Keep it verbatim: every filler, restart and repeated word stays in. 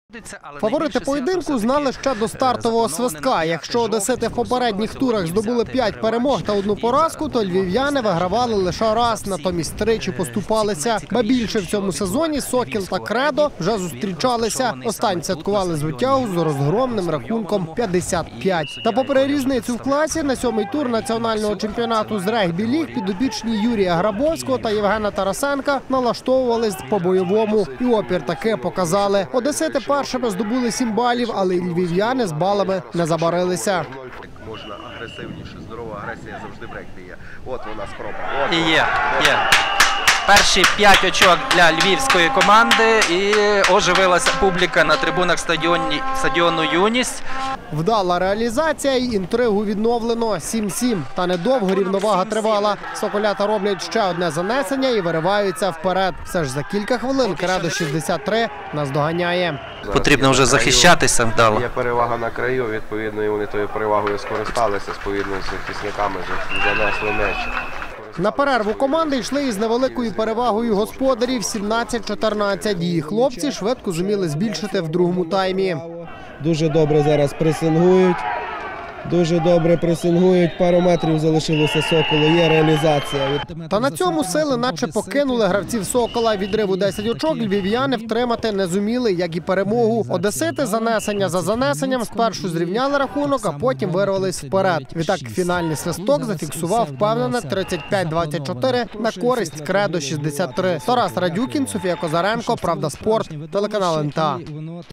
Фаворити поєдинку знали ще до стартового свистка. Якщо одесити в попередніх турах здобули п'ять перемог та одну поразку, то львів'яни вигравали лише раз, натомість тричі поступалися. Ба більше в цьому сезоні «Сокіл» та «Кредо» вже зустрічалися. Останні святкували звитягу з розгромним рахунком п'ятдесят п'ять. Та попри різницю в класі, на сьомий тур національного чемпіонату з регбі-ліг підопічні Юрія Грабовського та Євгена Тарасенка налаштовувались по-бойовому. І опір таки показали. Одесити першими здобули сім балів, але й львів'яни з балами не забарилися. Можна агресивніше, здорова агресія завжди в регбі є. От вона спроба. От і є, є. Перші п'ять очок для львівської команди і оживилася публіка на трибунах стадіоні, стадіону «Юність». Вдала реалізація і інтригу відновлено. сім сім. Та недовго рівновага тривала. Соколята роблять ще одне занесення і вириваються вперед. Все ж за кілька хвилин «Кредо» шістдесят три наздоганяє. Потрібно вже захищатися вдало. Є перевага на краю, відповідно, і вони тою перевагою скористалися, сповідно з захисниками, занесли м'яч. На перерву команди йшли із невеликою перевагою господарів сімнадцять чотирнадцять. Її хлопці швидко зуміли збільшити в другому таймі. Дуже добре зараз пресингують. Дуже добре пресингують. Пару метрів залишилося «Соколу». Є реалізація. Та на цьому сили наче покинули гравців «Сокола». Відриву десять очок львів'яни втримати не зуміли, як і перемогу. Одесити занесення за занесенням спершу зрівняли рахунок, а потім вирвались вперед. Відтак фінальний свисток зафіксував впевнене тридцять п'ять двадцять чотири на користь «Кредо» шістдесят три. Тарас Радюкін, Софія Козаренко, «Правда Спорт», телеканал ен те а.